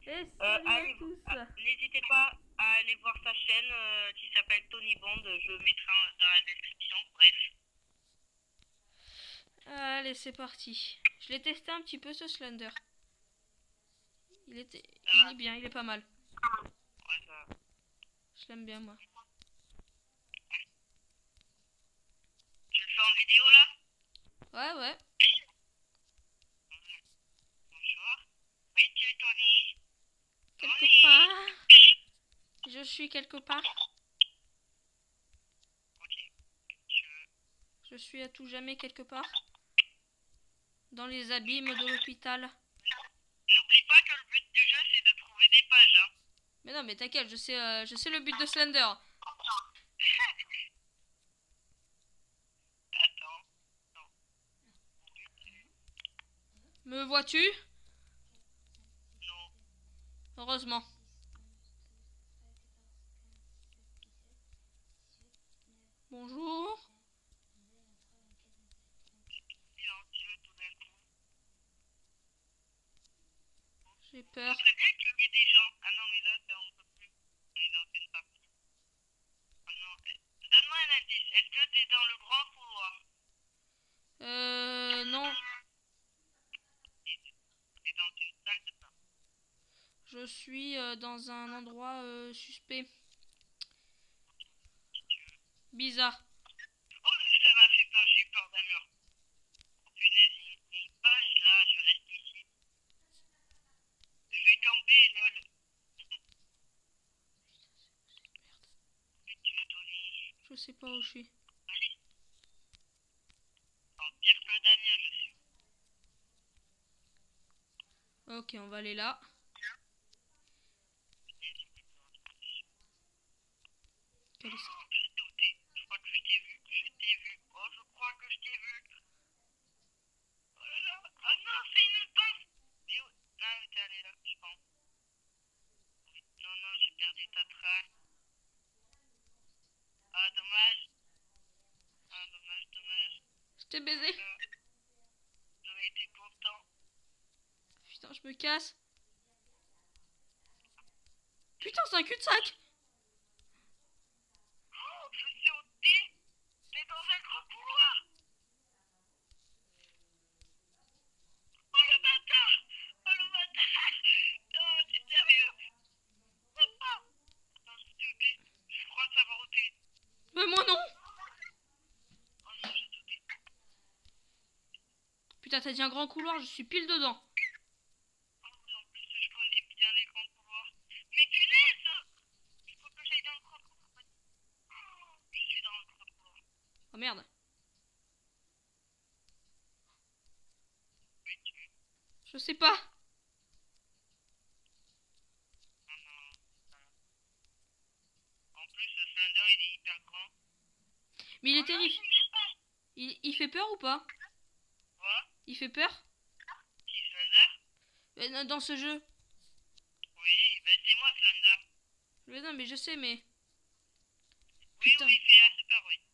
Et salut à tous. N'hésitez pas à aller voir sa chaîne qui s'appelle Tony Bond. Je mettrai dans la description. Bref. Allez, c'est parti. Je l'ai testé un petit peu ce Slender. Il est bien, il est pas mal. Ouais, Je l'aime bien moi. tu le fais en vidéo là? Ouais, ouais. Bonjour. Oui, tu es Tony. Quelque part. Je suis quelque part. Ok. Je suis à tout jamais quelque part. Dans les abîmes de l'hôpital. N'oublie pas que le but du jeu c'est de trouver des pages. Hein. Mais non, mais t'inquiète, je sais le but de Slender. Attends. Non. Me vois-tu? Non. Heureusement. Bonjour. Silencieux tout d'un coup. J'ai peur. Ce serait bien qu'il y ait des gens. Ah non, mais là, on peut plus. On est dans une partie. Oh non. Donne-moi un indice. Est-ce que t'es dans le grand couloir? Non. T'es dans une salle de bain. Je suis dans un endroit suspect. Bizarre. Oh, ça m'a fait peur. J'ai eu peur d'un mur. Oh punaise, il y a une page là. Je reste ici. Je vais camper, lol. Tu es Tony. Je sais pas où je suis. Allez. Oh, pire que le Damien, je suis. Ok, on va aller là. Quel est ça? J'ai douté. Je crois que je t'ai vu. Je t'ai vu. Oh, je crois que je t'ai vu. Oh là là. Ah non, c'est une pince. Mais où? Ah, mais t'es allé là, je pense. Non, non, j'ai perdu ta trace. Ah, dommage. Ah, dommage, dommage. Je t'ai baisé. J'aurais été content. Putain, je me casse. Putain, c'est un cul-de-sac. Oh, je suis au thé. T'es dans un grand couloir. Oh, le bâtard. Oh, le bâtard. Non, t'es sérieux. Oh, non, je suis au thé. Je crois savoir au thé. Mais moi non. Oh non, j'ai douté. Putain, t'as dit un grand couloir, je suis pile dedans. Oh oui, en plus, je connais bien les grands couloirs. Mais punaise! Il faut que j'aille dans le grand couloir. Oh, je suis dans le grand couloir. Oh merde. Oui, tu... Je sais pas. Oh non. En plus, ce Slender, il est hyper grand. Mais il est Oh non, terrifiant. Il fait peur ou pas? Quoi? Il fait peur? Qui, Slender? Dans ce jeu. Oui, ben c'est moi, Slender. Mais non, mais je sais, mais... Oui, Putain. oui, il fait assez peur, oui.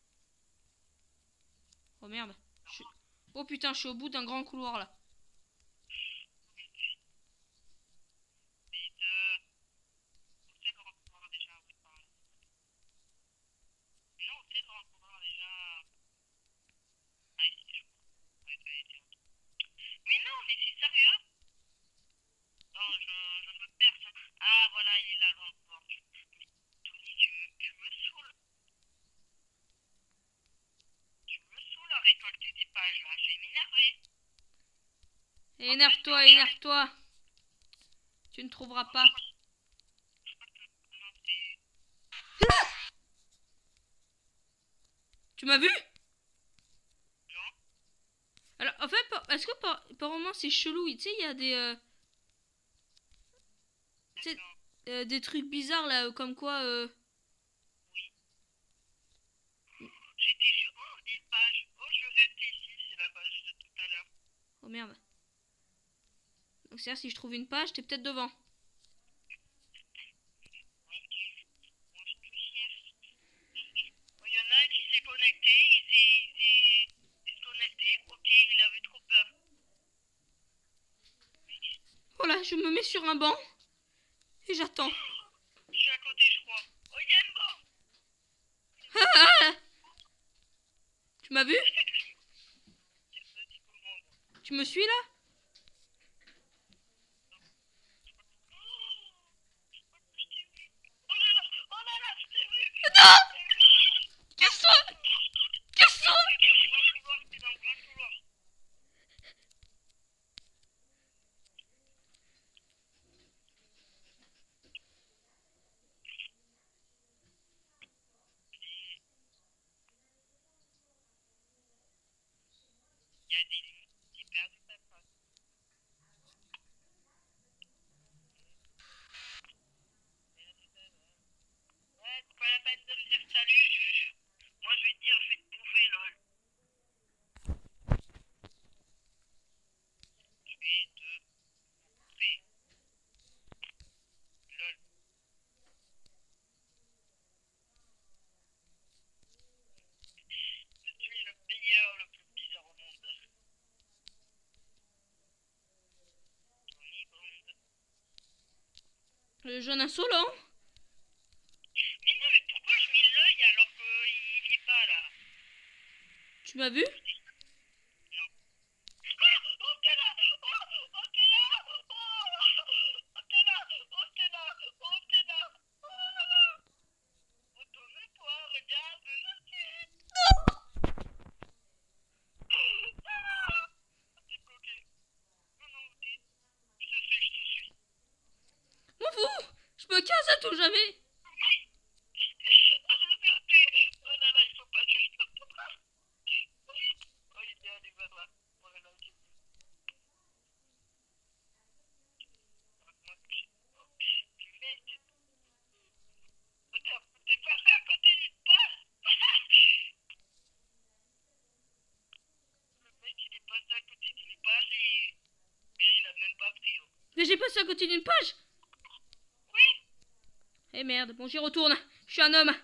Oh merde. Oh putain, je suis au bout d'un grand couloir là. Vite, vite. Vite, où c'est le grand couloir déjà? Oui, pardon. Non, où c'est le grand couloir déjà? Ah, ici, je crois. Ouais, ça a été. Mais non, mais c'est sérieux? Non, je me perds. Ça. Ah, voilà, il est là, le grand couloir. Mais Tony, tu me saoules. Tu me saoules à récolter des pages, là. Je vais m'énerver. Énerve-toi, énerve-toi. Tu ne trouveras pas. Je crois que non, c'est... Tu m'as vu? Non? Alors, en fait, est-ce que par moment c'est chelou? Tu sais, il y a des... tu sais, D'accord. des trucs bizarres là, comme quoi... Oui. J'étais sur... Oh, une page. Oh, je reste ici. C'est la page de tout à l'heure. Oh merde. Donc c'est-à-dire si je trouve une page, t'es peut-être devant. Ok. Moi, je suis chef. Oh, il y en a un qui s'est connecté. Il s'est déconnecté. Ok, il avait trop peur. Oh là, je me mets sur un banc et j'attends. Je suis à côté, je crois. Oh, il y a un banc. Ah, tu m'as vu? Vas-y, commande. Tu me suis là? Oh là là, je t'ai vu. Non! Casse-toi! Casse-toi! T'es dans le grand couloir, t'es dans le grand couloir. Il y a des limites, j'ai perdu ta trace. Ouais, c'est pas la peine de me dire salut, moi je vais te dire, je vais te bouffer, lol. Je vais te bouffer, lol. Je suis le payeur le plus bizarre au monde. Tony Bond. Le jeune insolent. Mais non, mais pourquoi je mets l'œil alors qu'il est pas là? Tu m'as vu? Non. Oh, t'es là! Oh, t'es là! Oh, t'es là! Oh, t'es là! Oh, t'es là! Oh là là! Retourne-toi, regarde, je suis... Ah! T'es bloqué. Non, non, t'es... Je te suis. M'en fous! Je me casse à tout jamais. Oh là là, il faut pas que je te rattrape. Oh, il est allé vers là. Oh là là, j'ai vu. Mec, t'es passé à côté d'une page. Le mec, il est passé à côté d'une page et il a même pas pris. Oh. Mais j'ai passé à côté d'une page. Oui, Eh merde, bon j'y retourne. Je suis un homme.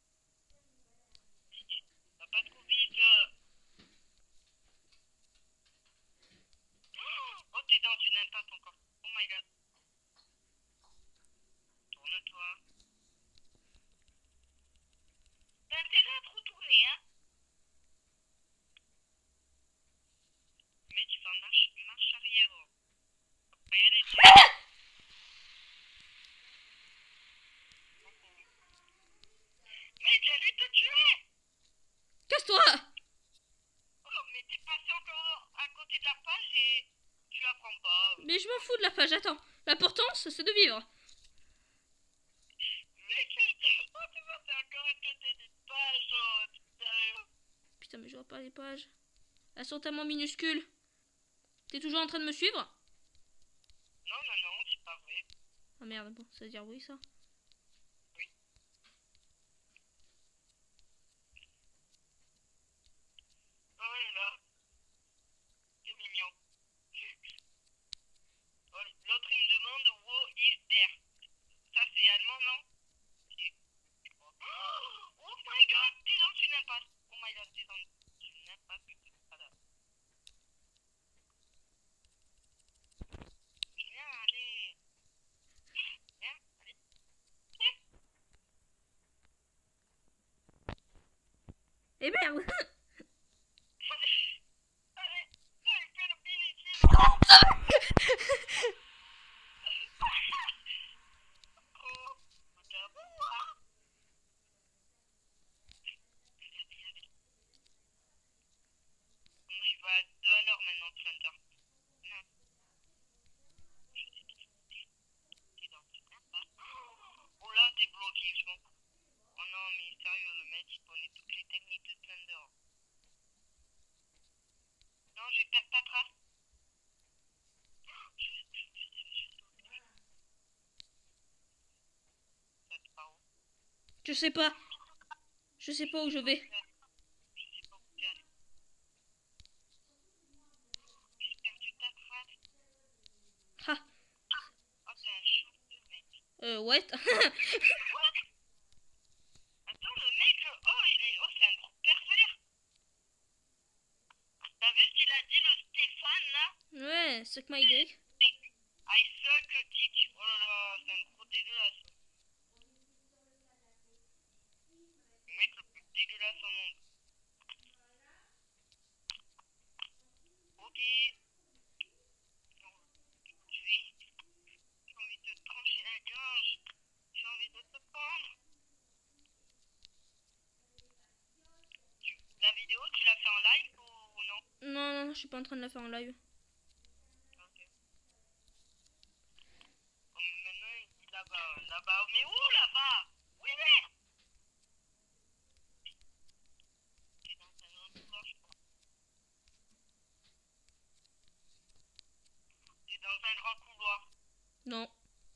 va pas trop vite. Oh, t'es dans une impasse encore. Oh my god. Tourne-toi. T'as intérêt à te retourner, hein. Mais tu fais marche arrière. Oh. Mais j'allais te tuer. Casse-toi! Oh, mais t'es passé encore à côté de la page et tu la prends pas. Mais je m'en fous de la page, attends. L'important, c'est de vivre. Mec, oh, t'es passé encore à côté d'une page. Oh, t'es sérieux? Putain, mais je vois pas les pages. Elles sont tellement minuscules. T'es toujours en train de me suivre? Non, c'est pas vrai. Ah merde, bon, ça veut dire oui ça. Oh là là, c'est mignon. Oh, l'autre, il me demande wo is there. Ça, c'est allemand, non? Si. Oh my god, t'es dans une impasse. Oh my god, t'es dans une impasse. Voilà. Viens, allez. Viens, allez. Eh merde! Allez, j'ai fait le pile ici. Oh, regarde-moi. Il va à 2 à l'heure maintenant, Thunder. Non. T'es dans une impasse. Oh là, t'es bloqué, je m'en fous. Oh non, mais sérieux, le mec, il connaît toutes les techniques de Thunder. Non, je vais perdre ta trace. Ça te part où? Je sais pas. Je sais pas où je vais. Je sais pas où t'es allé. J'ai perdu ta trace. Ah, Oh, t'es un chou de mec. ouais. Attends, le mec, oh, c'est un gros pervers. T'as vu ce qu'il a dit, le Stéphane, là? Ouais, suck my dick. I suck hein, je suis pas en train de la faire en live. Ok. Oh, maintenant, il dit là-bas. Là-bas. Mais où là-bas? Oui, mais. T'es dans un autre couloir, je crois. T'es dans un grand couloir. Non.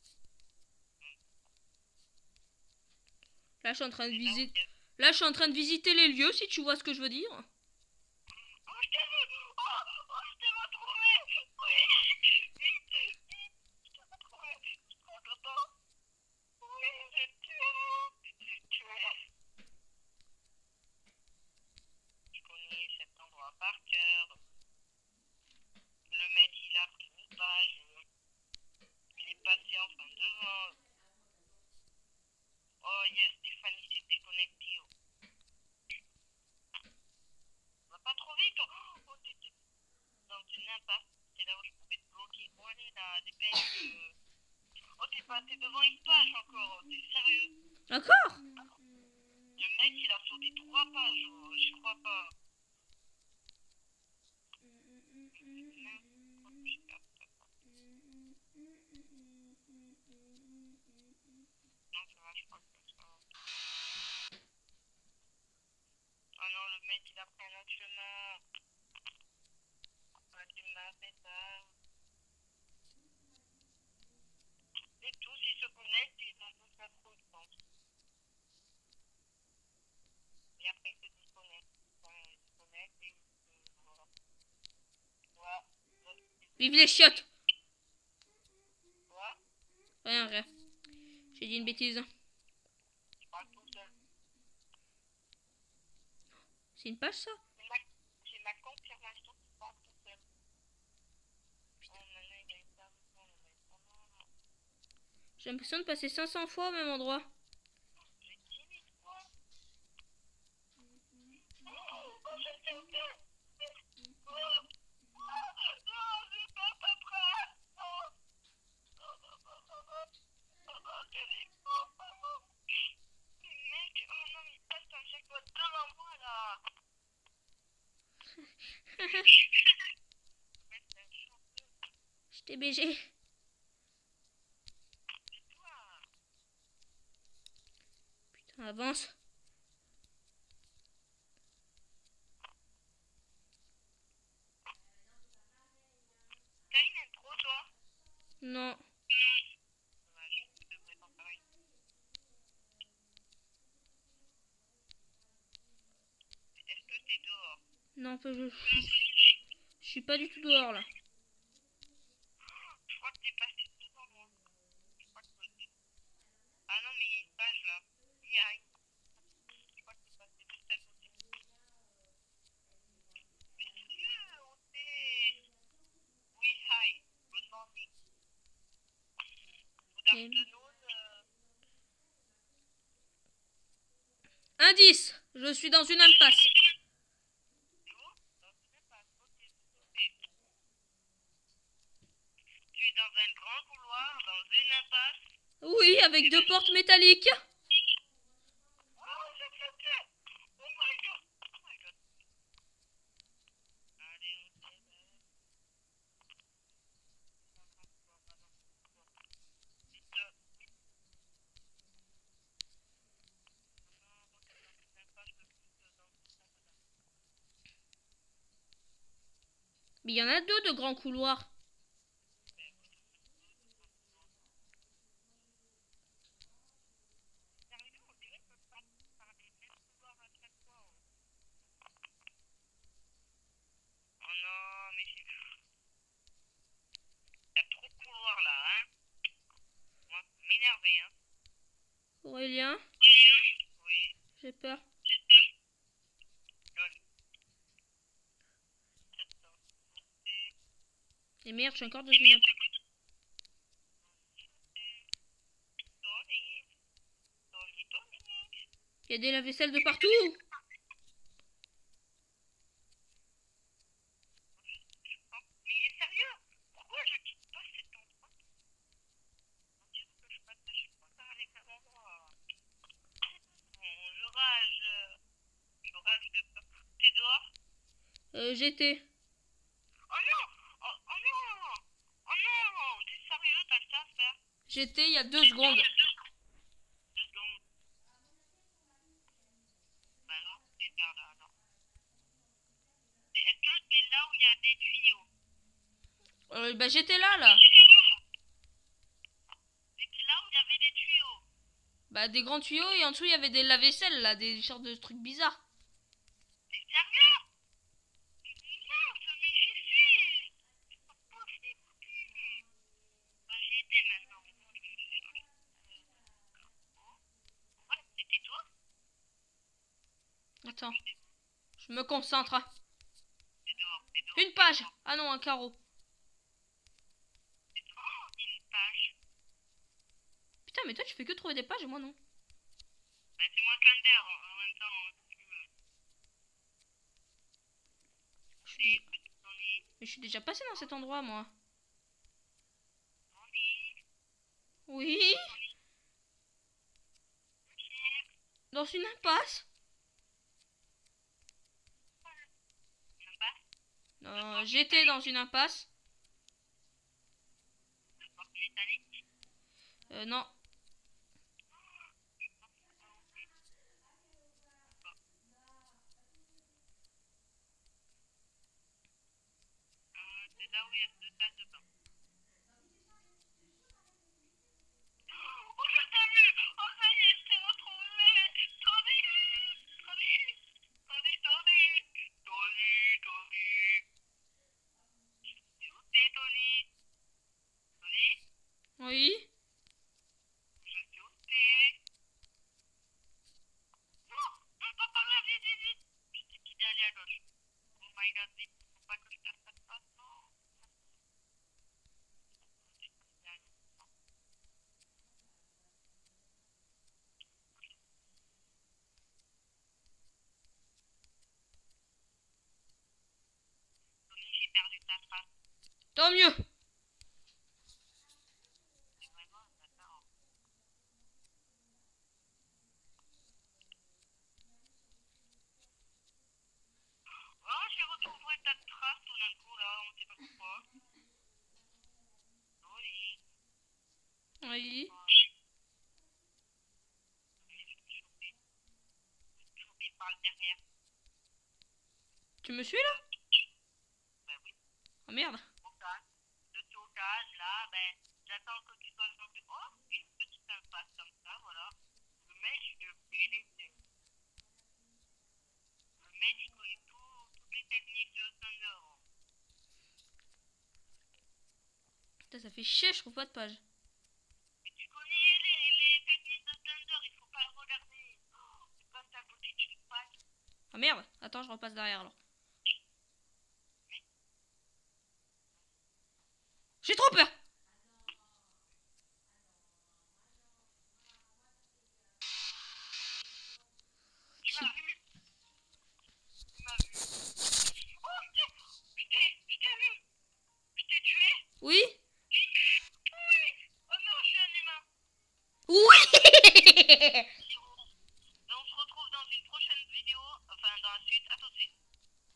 Là, je suis en train de C'est là où visiter. il y a- Là, je suis en train de visiter les lieux, si tu vois ce que je veux dire. Oh, je t'ai vu! Oh, je t'ai retrouvé! Oui! Vite! Vite! Je t'ai retrouvé! Je suis trop content! Oui, j'ai tué! J'ai tué! Je connais cet endroit par cœur. Le mec, il a pris une page. Il est passé enfin devant. Oh, yes, Stéphanie s'est déconnectée. Oh. Va pas trop vite! Oh, t'étais dans une impasse. C'est là où je pouvais te bloquer. Oh, allez, là, dépêche. Oh, t'es devant une page encore. Oh, t'es sérieux? Encore? Le mec, il a sauté 3 pages. Oh, je crois pas. Non, ça va, je crois que ça va. Oh non, le mec, il a pris un autre chemin. Ah, tu m'as fait ça. Et tous, ils se connectent, ils ont tous la trop, je pense. Et après, ils se déconnectent. Enfin, ils se connectent et voilà. Ouais. Vive les chiottes! Quoi? Rien, rien. J'ai dit une bêtise. Je parle tout seul. C'est une page, ça? C'est ma confirmation qui parle tout seul. Oh, maintenant, il a eu ça. J'ai l'impression de passer 500 fois au même endroit. J'ai 10 000 fois. Oh, je sais où t'es. Oh, non, j'ai pas prêt. Oh, terrible. Mec, oh non, il passe à chaque fois devant moi, là. Mec, c'est un champion. Je t'ai BG. C'est toi. Putain, avance. T'as une intro, toi? Non. Dommage, tu devrais t'en faire une. Est-ce que t'es dehors? Non, je suis pas du tout dehors, là. Je crois que t'es passé devant moi. Je crois que t'es... Ah non, mais il y a une page, là. Il y a une... Je crois que t'es passé juste à côté. Mais sérieux, on t'est... Oui, hi. Good morning. Good Et- afternoon. Indice! Je suis dans une impasse. C'est où? Non, tu sais pas. Ok, ok. Tu es dans un grand couloir, dans une impasse. Oui, avec 2 portes métalliques. Oh, j'ai accepté. Oh my god. Oh my god. Allez, on s'éveille. Mais il y en a 2 de grands couloirs. Oh non, mais c'est... Il y a trop de couloirs là, hein. Moi, ça m'énerver, hein. Aurélien, Oui, j'ai peur. lol. Et merde, je suis encore dans une impasse. Tony. Tony, Tony. Il y a des lave-vaisselle de partout. Mais il est sérieux? Pourquoi je quitte pas cet endroit? On dirait que je m'attache pas à l'état d'endroit. Bon, je rage. Je rage de peur. T'es dehors? J'étais. t'as le temps à faire? J'étais il y a 2 secondes. 2 secondes. Bah non, c'est vers là, non. Est-ce que c'est là où il y a des tuyaux? Bah j'étais là. C'était là où il y avait des tuyaux. Bah des grands tuyaux et en dessous il y avait des lave-vaisselle là, des sortes de trucs bizarres. T'es sérieux? Mince, mais j'y suis. C'est pas possible. Bah j'y étais maintenant. Ouais, c'était toi? Attends, je me concentre. Hein. C'est dehors, c'est dehors. Une page. Ah non, un carreau. Oh, une page. Putain, mais toi tu fais que trouver des pages et moi non. Bah c'est moi Thunder en même temps. Mais je suis déjà passé dans cet endroit moi. Oui. Dans une impasse. Non, j'étais dans une impasse. Non. C'est là où il y a 2 salles de bain. Oh, je t'ai vu! Oh, ça y est, je t'ai retrouvé! Tony! Tony! Tony, Tony! Tony, Tony! C'est où t'es, Tony? Tony? Oui. Je sais où t'es. Non! Non, pas par là, vite, vite, vite! Je t'ai dit d'aller à gauche. Oh my god, vite, faut pas que je perde cette passe, non! Tony, j'ai perdu ta trace. Tant mieux. C'est vraiment d'accord. Oh, j'ai retrouvé ta trace tout d'un coup là, on sait pas pourquoi. Tony. Oui. Chopé par le derrière. Tu me suis là? Ben oui, Oh merde. au calme. Je suis au calme, là, ben, j'attends que tu sois dans oh, une petite impasse comme ça, voilà. Le mec, je fais les deux. Le mec, il connaît toutes les techniques de Thunder. Putain, ça fait chier, je trouve pas de page. Et tu connais les techniques de Thunder, il faut pas le regarder. Oh, tu passes à côté de chaque page. Ah merde. Attends, je repasse derrière alors. J'ai trop peur. Tu m'as vu? Tu m'as vu? Oh, je t'ai vu! Je t'ai tué? Oui. Oui! Oh non, je suis un humain! Oui. Et on se retrouve dans une prochaine vidéo, enfin dans la suite, à tout de suite.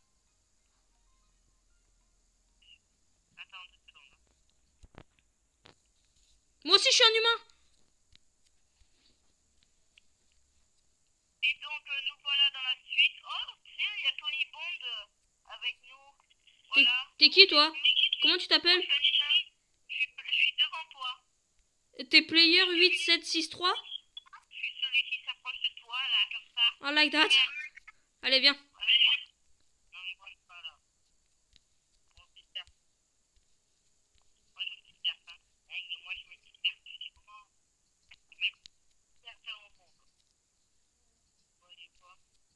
Attends 2 secondes. Moi aussi je suis un humain. Et donc nous voilà dans la suite. Oh, tiens, il y a Tony Bond avec nous. Voilà. T'es qui toi? Comment tu t'appelles? Je suis devant toi. T'es player 8763? Je suis celui qui s'approche de toi là, comme ça. I like that. Allez, viens. Non, mais moi je suis pas là. Moi je suis certain. Moi je suis certain. Hey, mais moi je me dis certain. Je dis comment? Mais certain au monde. Voyez quoi?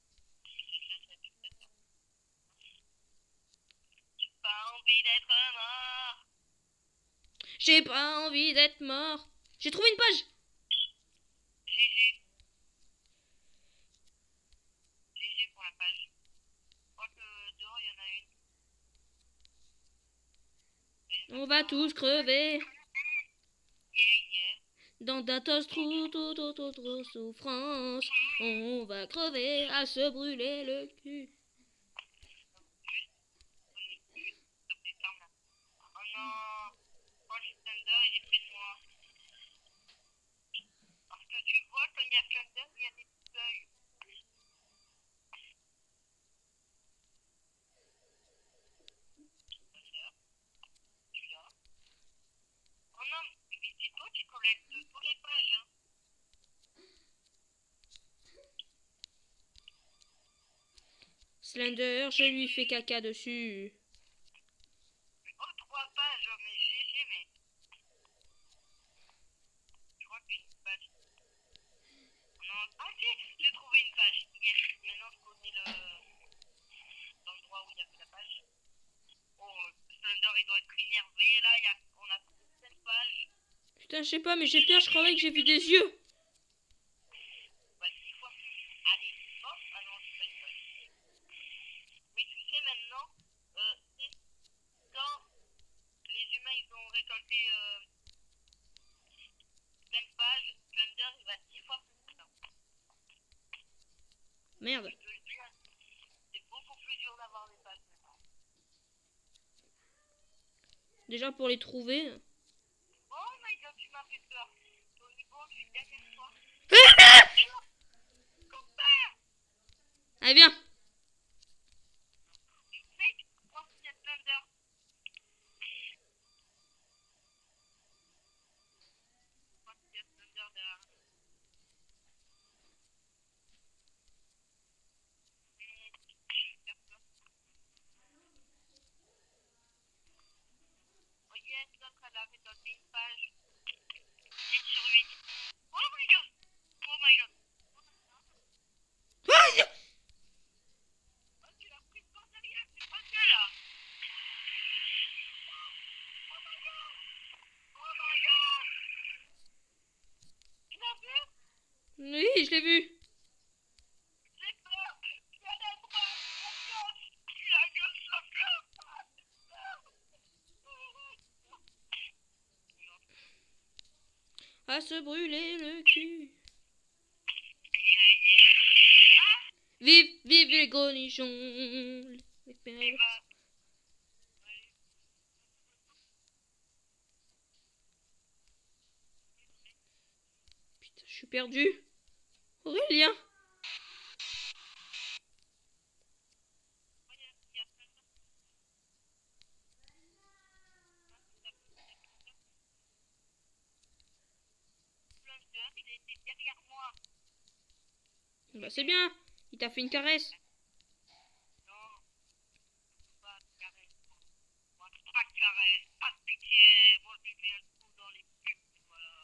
J'ai pas envie d'être mort. J'ai pas envie d'être mort. J'ai trouvé une page. GG. GG pour la page. Je crois que dehors il y en a une. On va tous crever. Yeah, yeah. Dans d'atroces trop souffrance. On va crever à se brûler le cul. Oh non. Quand je suis Thunder, il est près de Slender, je lui fais caca dessus. Oh, 3 pages, mais GG, mais... Je crois qu'il y a une page. Non, ah si, j'ai trouvé une page. Yes, maintenant je connais l'endroit où il y avait la page. Oh, Slender, il doit être énervé, là, on a trouvé 7 pages. Putain, je sais pas, mais j'ai peur, je croyais que j'ai vu des yeux. Bah, 6 fois plus. Allez, hop, ah non, c'est pas une page. Oui, tu sais, maintenant, quand les humains, ils ont récolté plein de pages, Slender, il va 10 fois plus vite. Merde. Je te le dis, c'est beaucoup plus dur d'avoir des pages maintenant. Déjà pour les trouver. Oh my god, tu m'as fait peur. Tony Bon, je suis derrière toi. Copain! Allez, viens. Mec, pense qu'il y a Slender. Je pense qu'il y a Slender derrière. Oh yes, l'autre, elle a récolté une page. 8 sur 8. Oh my god! Oh my god! Aïe. Oh, tu l'as pris devant derrière, c'est pas ça là! Oh my god! Oh my god! Tu l'as vu? Oui, je l'ai vu. J'ai peur! Il y a la droite, la gauche! La gauche, la gauche! À se brûler le cul. Vive, vive les cornichons. Les perles. Putain, je suis perdu. Aurélien. Il était derrière moi. Bah c'est bien. Il t'a fait une caresse. Non, pas de caresse. Moi, pas de caresse, pas de pitié. Moi, je lui mets un coup dans les pubs, voilà.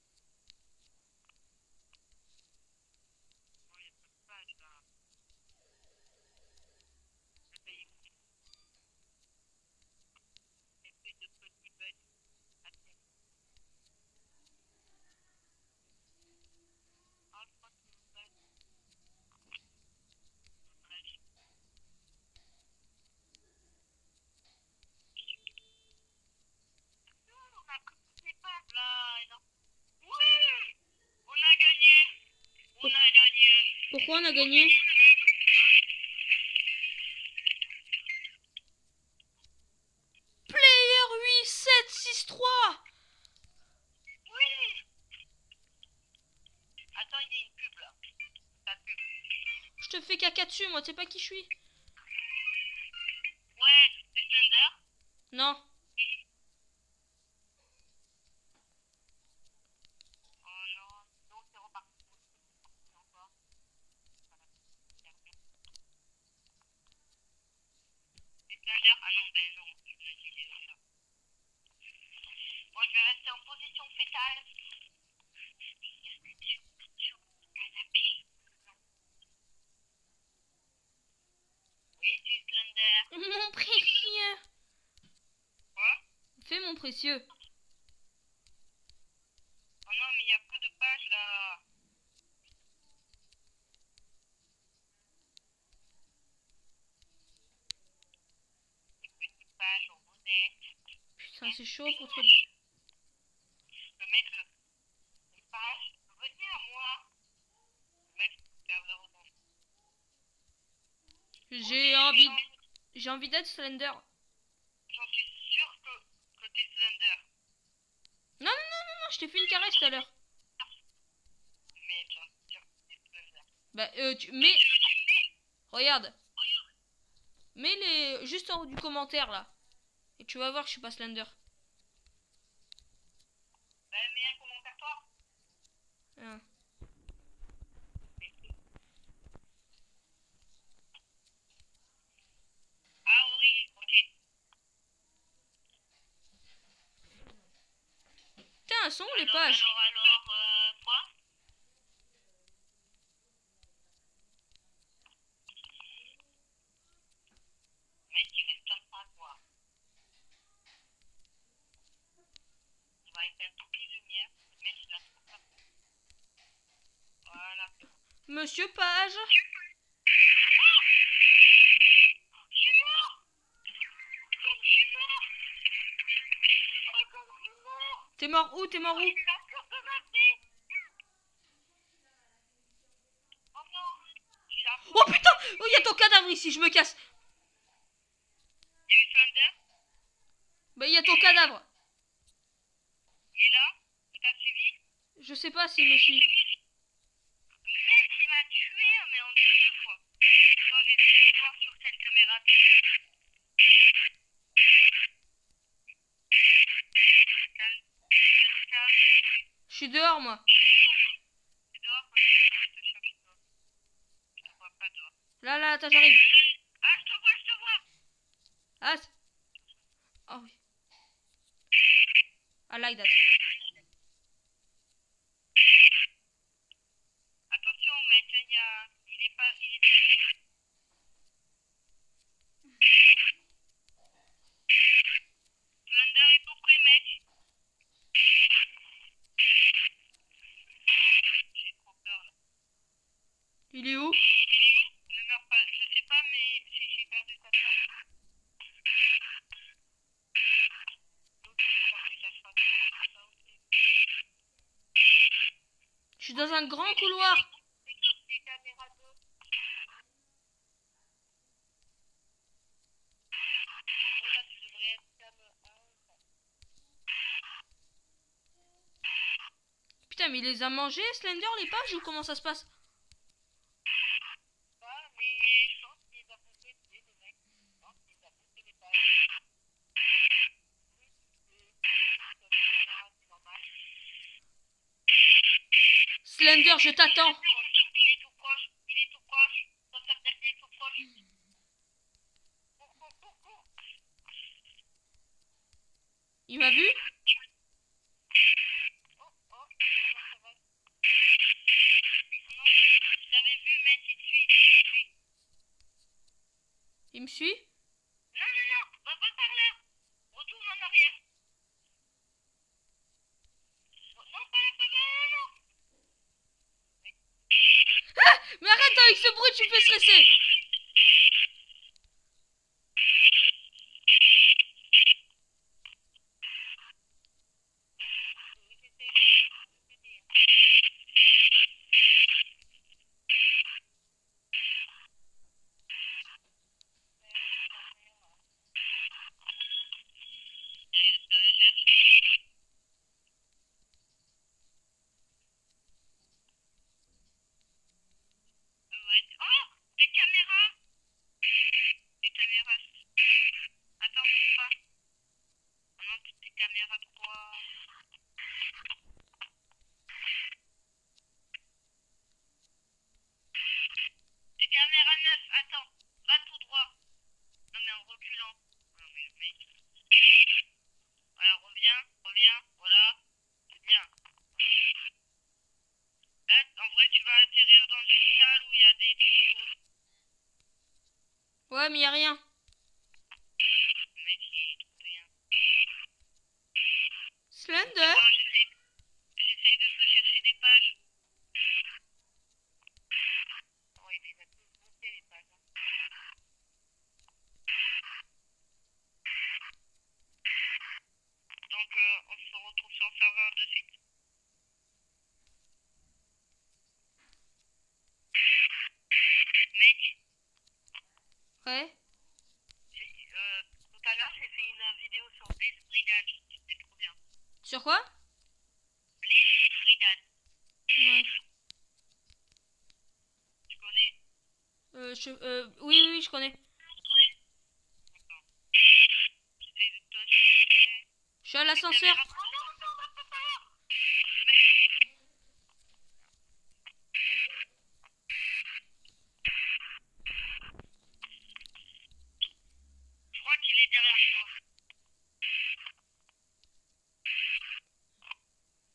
Bon, il y a pas de page, là. Ça y est. J'ai fait de petits bugs. Attends. Ah, je crois que c'est une page. Dommage. On a pris toutes les pages, là. Et non. Oui! On a gagné! On a gagné! Pourquoi on a gagné? Player 8763. Oui! Attends, il y a une pub là. Ta pub. Je te fais caca dessus, moi, tu sais pas qui je suis. Ouais, c'est Slender. Non. Oh non, non, c'est reparti. Encore. Voilà. C'est Slender. Ah non, ben non, je me dis déjà. Moi, je vais rester en position fétale. Canapé. Oui, c'est Slender. Mon précieux. Quoi? Fais mon précieux. Oh non, mais il n'y a pas de page là. Des petites pages en monnaie. Putain, c'est chaud pour te... Le mec, les pages, venez à moi. Le mec, il perd leur temps. J'ai envie d'être Slender. J'en suis sûre que t'es Slender. Non, je t'ai fait une caresse tout à l'heure. Mais j'en suis sûre que t'es Slender. Bah, mais... Regarde. Mets les... juste en haut du commentaire, là. Et tu vas voir que je suis pas Slender. Bah, mets un commentaire toi. Ah. elles sont les pages? Quoi? Mec, il reste comme ça, quoi. On va éteindre toutes les lumières. Mec, il a trop pas. Voilà. Monsieur Page? Je suis mort! Comme je suis mort! Oh, comme je suis mort! T'es mort où? T'es mort où? Je suis la pure de ma vie! Oh non! Je suis la pure. Oh putain! Oh, il y a ton cadavre ici, je me casse. Il y a eu Slender? Bah, il y a ton cadavre. Il est là? Il t'a suivi? Je sais pas s'il me suit. Mec, il m'a tué, mais en deux fois. Quand j'ai pu voir sur cette caméra. Je suis dehors, moi. C'est dehors quand je te cherche dehors. Je te vois pas dehors. Là, attends, j'arrive. Ah, je te vois, je te vois. Ah, oh oui. I like that. Attention, mec, il y a... Il est pas... Il est... Slender est tout près, mec. J'ai trop peur, là. Il est où? Ne meurs pas. Je sais pas, mais j'ai perdu ta trace. L'autre, j'ai perdu ta trace. Je suis dans un grand couloir. Les caméras d'eau. Oh là, tu devrais être cam 1. Putain, mais il les a mangés, Slender, les pages, ou comment ça se passe? Pas, mais je pense qu'il a bouffé les mecs. Je pense qu'il a bouffé les pages. Oui, c'est normal. Slender, je t'attends. Il est tout proche. Il est tout proche. Ça veut dire qu'il est tout proche. Cours. Il m'a vu? Oh, ça va. Non, je t'avais vu, mec, il te suit. Il me suit? Non, va pas par là. Retourne en arrière. Non, pas là, non. Ah! Mais arrête avec ce bruit, tu me fais stresser. Oh, des caméras. Des caméras. Attends, bouge pas. Oh non, des caméras 3. Des caméras 9. Attends, va tout droit. Non, mais en reculant. Non, mais le mec. Voilà, reviens. Voilà. C'est bien. Là, en vrai, tu vas atterrir dans une salle où il y a des choses. Ouais, mais y a rien. Le mec, il trouve rien. Slender? Bon, j'essaye de te chercher des pages. Oh, il les a tous bouffés, les pages. Donc, on se retrouve sur le serveur de suite. Mec, Ouais. tout à l'heure, j'ai fait une vidéo sur Bliss Brigade. C'était trop bien. Sur quoi? Bliss Brigade. Ouais. Tu connais? Oui, je connais. D'accord. J'essaye de te chercher. Je suis à l'ascenseur. Oh non, va pas par là. Je crois qu'il est derrière toi.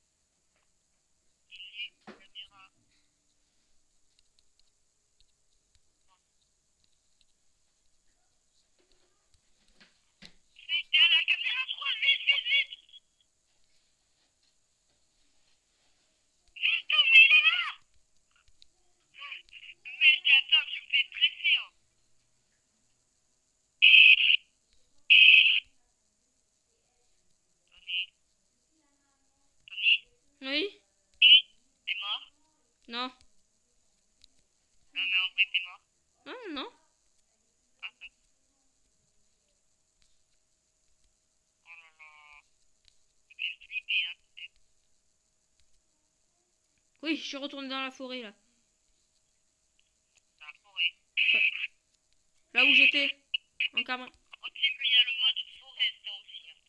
Oui, je suis retourné dans la forêt là. Dans la forêt. Là où j'étais. En caméra. Oh, tu sais qu'il y a le mode forêt, ça aussi. Hein.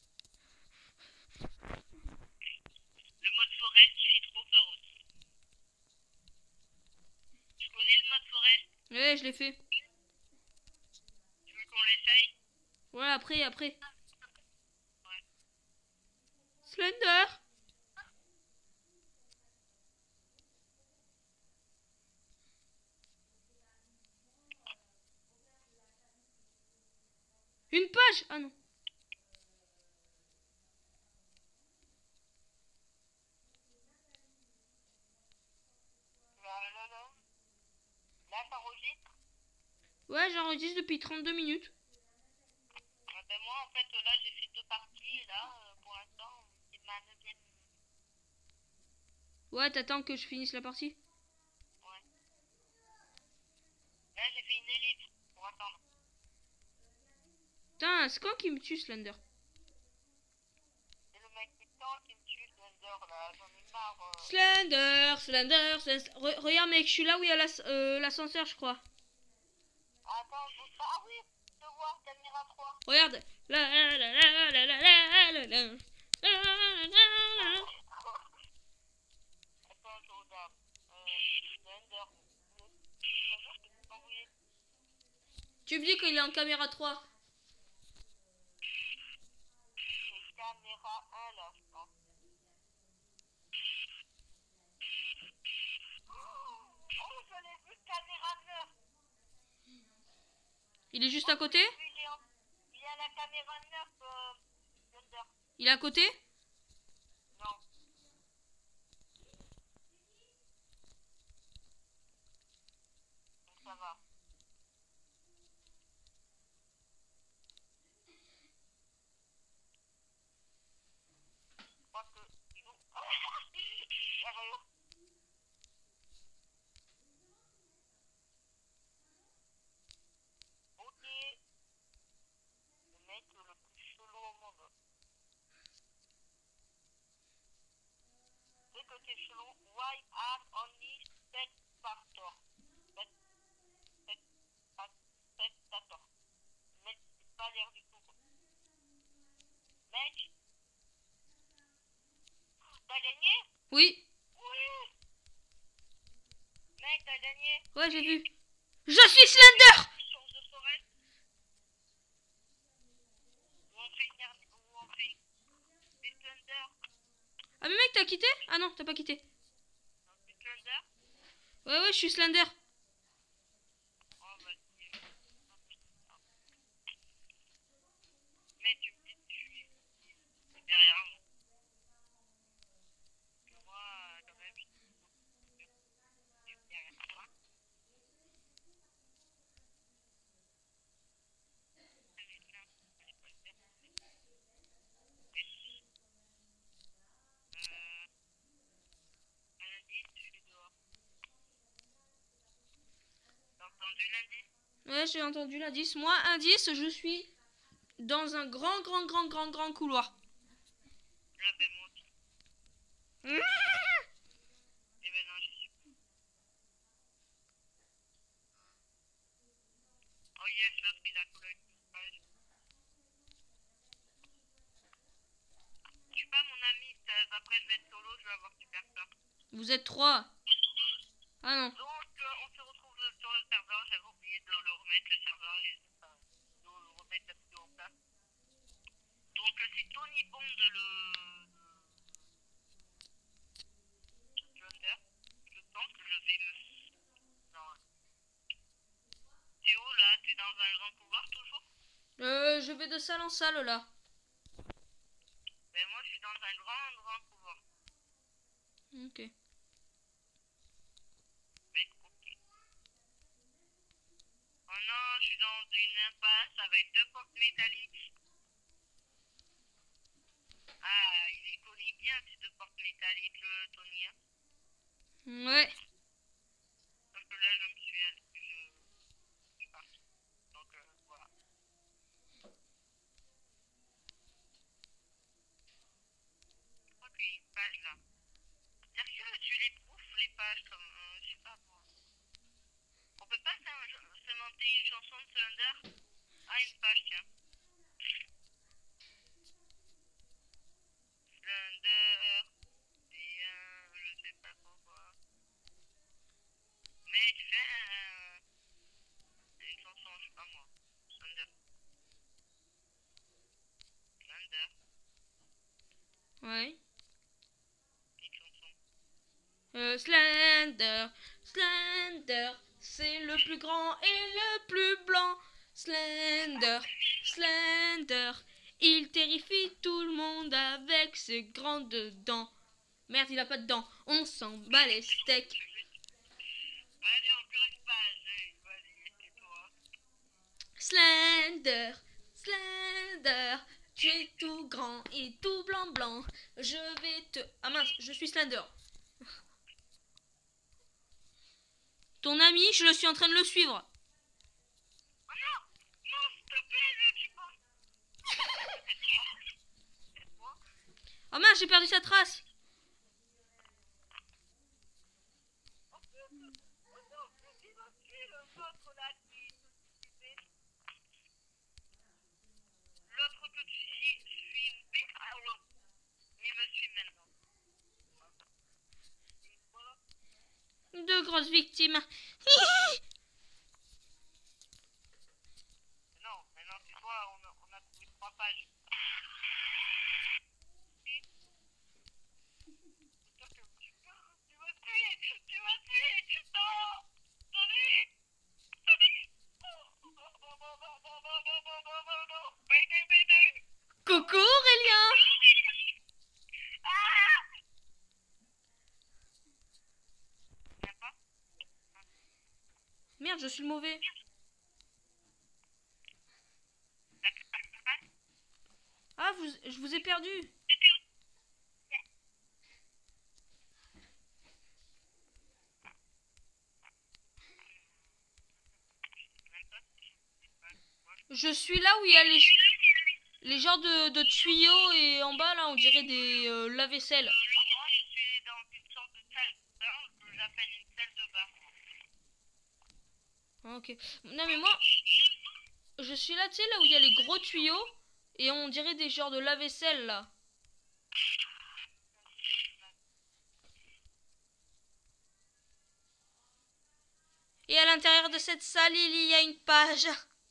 Le mode forêt, il fait trop peur aussi. Tu connais le mode forêt? Ouais, je l'ai fait. Tu veux qu'on l'essaye? Ouais, après. Ouais. Slender. Une page. Ah non. Là, t'enregistres? Ouais, j'enregistre depuis 32 minutes. Ben moi, en fait, là, j'ai fait 2 parties. Et là, pour l'instant, c'est ma 9e. Ouais, t'attends que je finisse la partie. Ouais. Là, j'ai fait une élite pour attendre. Putain, c'est quand qu'il me tue, Slender? C'est le mec qui tente qui me tue, Slender, là. J'en ai marre. Slender. Regarde, mec, je suis là où il y a l'ascenseur, je crois. Attends, je sais pas. Ah oui, je vois, caméra 3. Regarde. Attends, je regarde. Slender. Slender, je peux t'envoyer. Tu me dis qu'il est en caméra 3. C'est caméra 1, là, je pense. Oh, je l'ai vu, caméra 9. Il est juste à côté? Il y a la caméra 9, Slender. Il est à côté? Non. Donc ça va. Je crois que... Sérieux? Ok. Le mec le plus chelou au monde. C'est que t'es chelou. Why have only spectator? Spectator. Mec, c'est pas l'air du tout. Mec, t'as gagné? Oui. Oui. Mec, t'as gagné. Ouais, j'ai vu. Je suis Slender! Chance de forêt. Ou on fait des Slender. Ah, mais mec, t'as quitté? Ah non, t'as pas quitté. Des Slender. Ouais, je suis Slender. Oh, vas-y. Mais tu me dis que je suis derrière moi. Que moi, quand même, je suis derrière toi. Lundi, je suis dehors. T'as entendu lundi? Ouais, j'ai entendu l'indice. Moi, indice, je suis dans un grand couloir. Là, ben moi aussi. Mmh. Et ben non, j'y suis pas. Oh yes, l'autre il a collé une page. Je suis pas mon ami, après je vais être solo, je vais avoir super peur. Vous êtes 3. Ah non. Donc on se retrouve sur le serveur, j'avais oublié de le remettre le serveur et de remettre la vidéo en place. Donc c'est Tony Bond le Thunder. Je pense que je vais me... Non. T'es où là? T'es dans un grand couloir toujours? Je vais de salle en salle là. Ben moi je suis dans un grand couloir. Ok. Mec, ok. Oh non, je suis dans une impasse avec 2 portes métalliques. Ah, il les connaît bien ces 2 portes métalliques, le Tony. Hein. Ouais. Parce que là, je suis parti. Donc voilà. Je crois qu'il y a une page là. Sérieux, tu les page comme... je sais pas moi. On peut pas s'inventer une chanson de Slender? Ah, une page, tiens. Slender, et je sais pas pourquoi. Mais tu fais une chanson, je sais pas moi. Slender. Slender, Ouais. une chanson. Slender, Slender, c'est le plus grand et le plus blanc. Slender, Slender, il terrifie tout le monde avec ses grandes dents. Merde, il a pas de dents. On s'en bat les steaks. Allez, encore une page. Vas-y, tais-toi. Slender, Slender, tu es tout grand et tout blanc blanc. Je vais te... Ah mince, je suis Slender. Ton ami, je le suis en train de le suivre. Oh non! Non, s'il te plaît, je suis pas... C'est toi? Ah mince, j'ai perdu sa trace. Oh non, il m'a tué l'autre là qui suivait. L'autre que tu suivais, alors il me suit maintenant. Deux grosses victimes. Non, maintenant c'est toi, on a trouvé 3 pages. Tu m'as tué! Tu m'as tué! Non! Tony! Tony! Coucou Aurélien. Ah! Viens pas? Merde, je suis le mauvais. Ah, je vous ai perdu. Je suis là où il y a les genres de tuyaux et en bas là on dirait des lave-vaisselle. Moi, je suis dans une sorte de salle de bain que j'appelle une salle de bain. Ah, ok. Non mais moi, je suis là, tu sais, là où il y a les gros tuyaux et on dirait des genres de lave-vaisselle là. Et à l'intérieur de cette salle, il y a une page.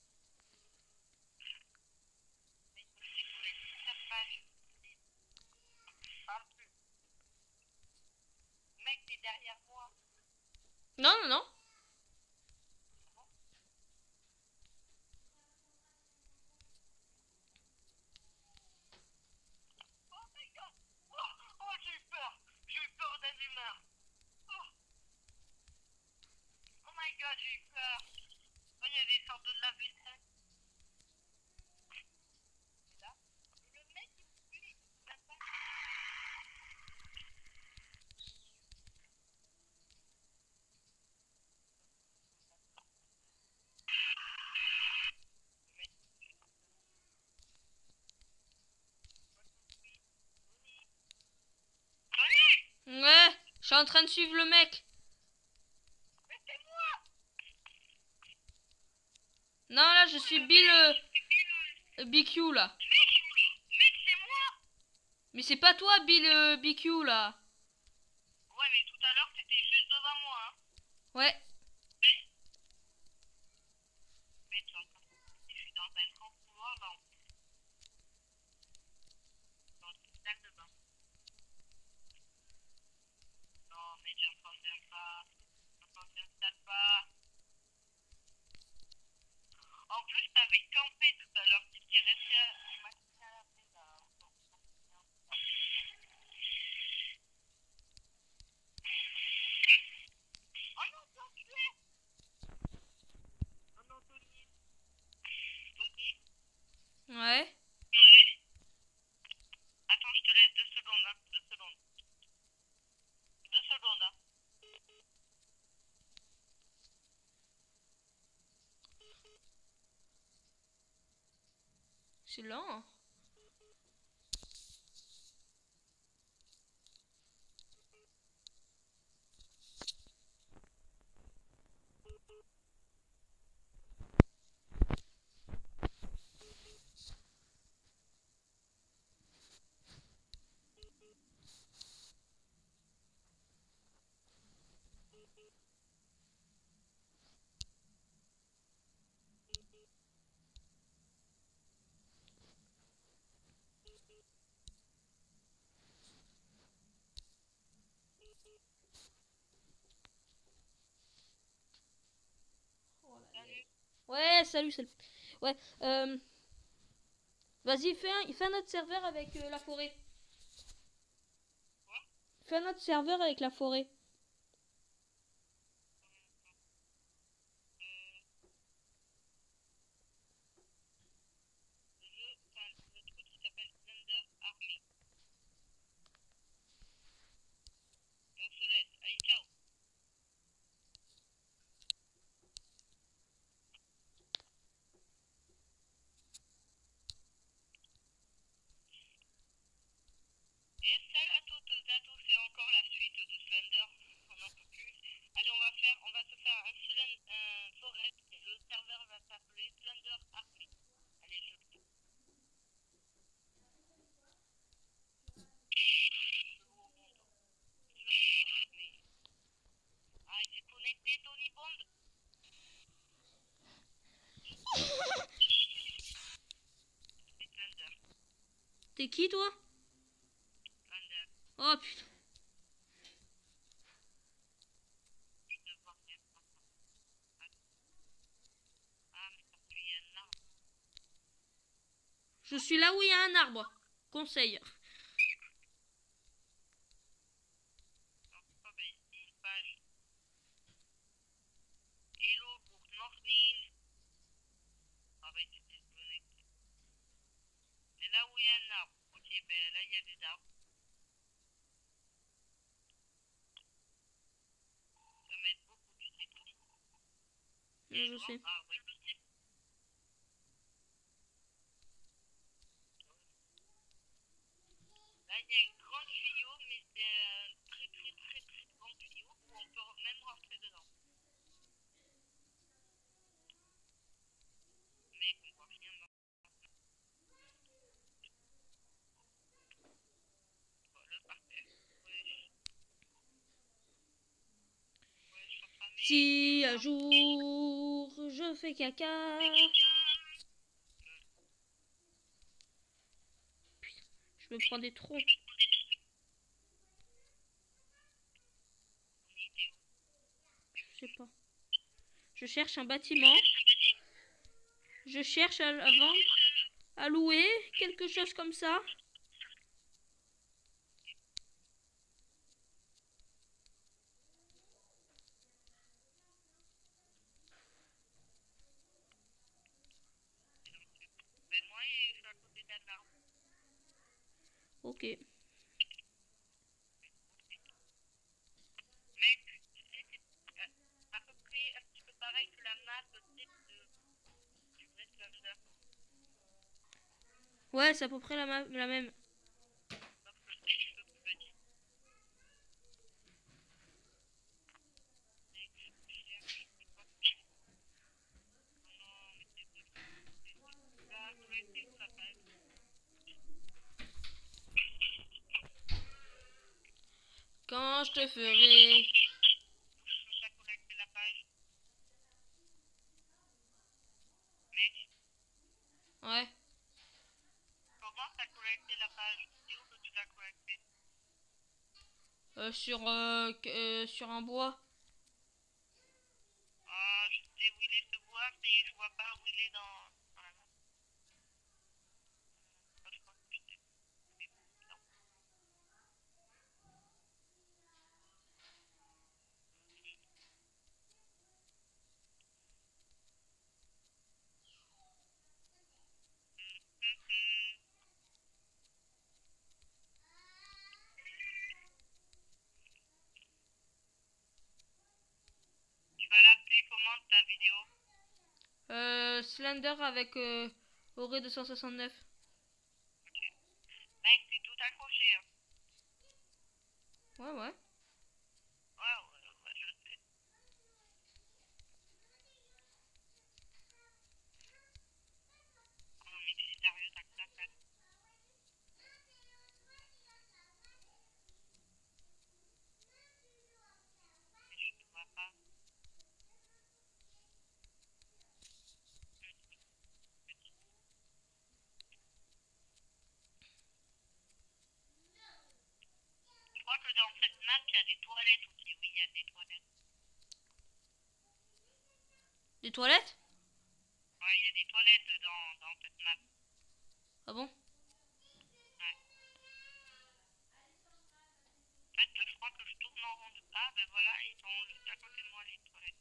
Mec, t'es derrière moi. Non, non, non. Oh my god! Oh, j'ai eu peur! J'ai eu peur d'un humain! Oh, oh my god, j'ai eu peur! Oh, il y a des sortes de lave-vaisselle. Là. Le mec, il n'a pas. Tony! Ouais, je suis en train de suivre le mec. Mais c'est moi! Non, là, je suis Bill BQ là. Mec, c'est moi! Mais c'est pas toi, Bill BQ là. Ouais, mais tout à l'heure, t'étais juste devant moi, hein. Ouais. Mais tu entends, je suis dans un grand couloir, là, dans une salle de bain. Non, mais j'entendais pas. J'entendais pas. En plus, t'avais campé tout à l'heure, t'étais resté à la là. Oh non, t'as tué! Oh non, Tony. Tony? Ouais. Attends, je te laisse 2 secondes, hein. 2 secondes. 2 secondes, hein. C'est lent. salut, salut. Ouais, vas-y, fais un autre serveur avec la forêt. Fais un autre serveur avec la forêt. Le truc qui s'appelle Slender Army. Et on se laisse. Allez, ciao. Et salut à toutes et à tous, c'est encore la suite de Slender. On n'en peut plus. Allez, on va se faire un forêt et le serveur va s'appeler Slender Army. Allez, je Ah, il s'est connecté, Tony Bond. C'est Slender. T'es qui, toi? Slender. Oh, putain. Je te vois bien. Ah, mais parce qu'il y a un arbre. Je suis là où il y a un arbre. Conseil. Oh, ben ici, une page. Hello, good morning. Ah, ben c'est déconnecté. C'est là où il y a un arbre. Ok, ben là, il y a des arbres. Ça m'aide beaucoup, tu sais, Tony. Je sais. Ah, oui. Là, il y a un grand tuyau, mais c'est un très, très, très, très grand tuyau où on peut même rentrer dedans. Mais on voit rien dans le parterre. Ouais, je suis en train de Si un jour je fais caca. Je me prends des troncs. Je sais pas. Je cherche un bâtiment. Je cherche à vendre, à louer, quelque chose comme ça. Ben moi, je suis à côté d'un arbre. Ok. Mais tu sais, c'est à peu près un petit peu pareil que la map type du vrai Slender. Ouais, c'est à peu près la même. Sauf que c'est un peu plus petit. Et que je cherche, c'est quoi? Non, mais c'est là, ouais, c'est où la page? Quand je te ferai. Où t'as collecté la page? Mec, Ouais. comment t'as collecté la page? C'est où que tu l'as collecté? Sur un bois. Ah, je sais où il est ce bois, mais je vois pas où il est dans la map. Moi, je crois que je sais. Mais non. Tu vas l'appeler comment ta vidéo? Slender avec Auré 269. Mec, c'est tout accroché, hein. Ouais, ouais. Ouais, je sais. Oh, mais tu es sérieux, t'as que ça à faire. Mais je te vois pas. Je crois que dans cette map, il y a des toilettes aussi. Oui, il y a des toilettes. Des toilettes? Ouais, il y a des toilettes dans cette map. Ah bon? En fait, je crois que je tourne en rond. Ah, ben voilà, ils sont juste à côté de moi, les toilettes.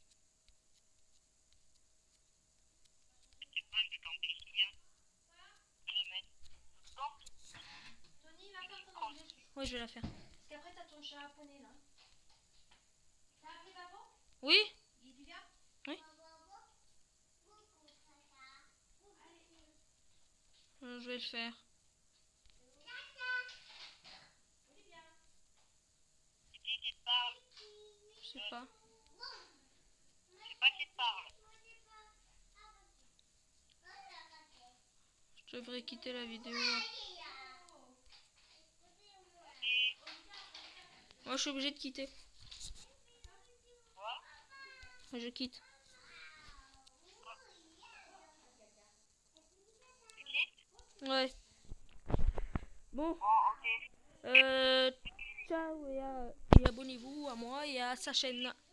C'est pas, je vais camper ici, hein. Je vais mettre. Je campe ici. Tony, va faire ton anglais. Oui, je vais la faire. Parce qu'après, t'as ton chat japonais là. T'as appris papa? Oui? Il dit bien? Oui. Je vais le faire. C'est qui te parle? Je sais pas. Je sais pas qui te parle. Je devrais quitter la vidéo. Et Moi, je suis obligée de quitter. quoi? Je quitte. Tu quittes? Ouais. Bon. Bon, ok. Ciao et abonnez-vous à moi et à sa chaîne.